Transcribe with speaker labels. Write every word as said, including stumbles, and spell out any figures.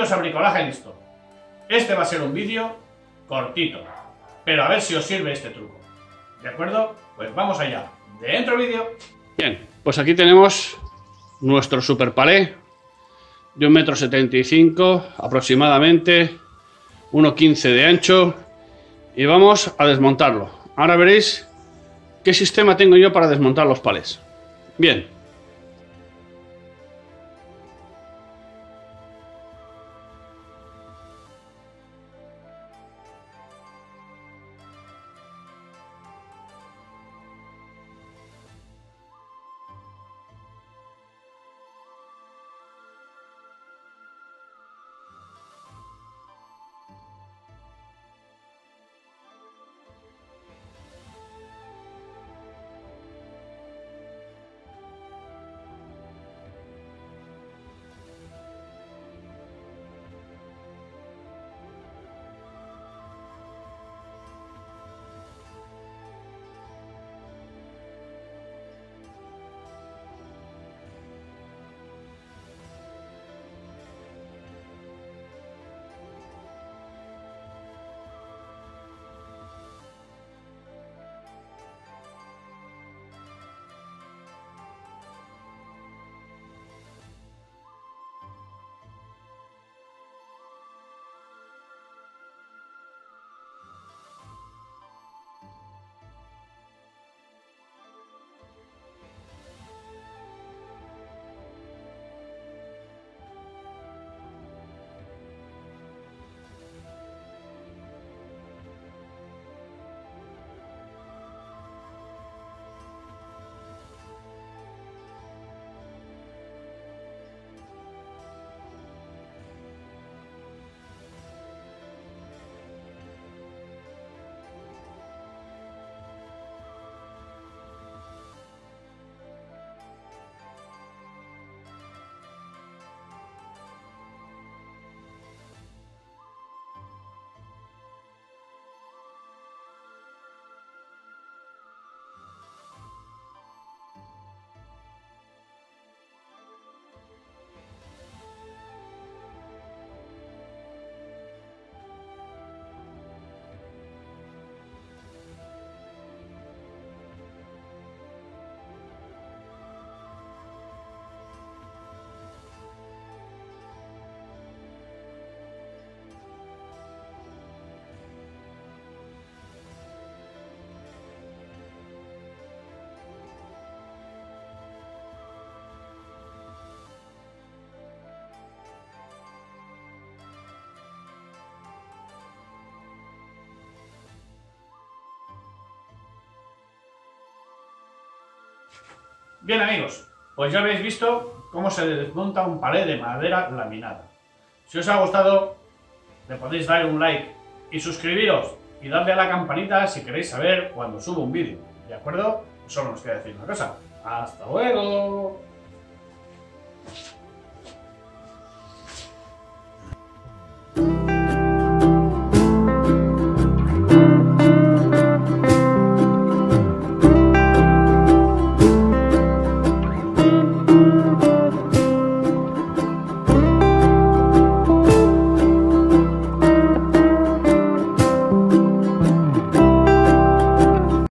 Speaker 1: poquitos a bricolaje listo. Este va a ser un vídeo cortito, pero a ver si os sirve este truco. ¿De acuerdo? Pues vamos allá. ¡Dentro vídeo! Bien, pues aquí tenemos nuestro super palé de un metro setenta y cinco aproximadamente, uno quince de ancho, y vamos a desmontarlo. Ahora veréis qué sistema tengo yo para desmontar los palés. Bien. Bien amigos, pues ya habéis visto cómo se desmonta un palé de madera laminada. Si os ha gustado, le podéis dar un like y suscribiros y darle a la campanita si queréis saber cuando subo un vídeo. ¿De acuerdo? Solo nos queda decir una cosa. ¡Hasta luego!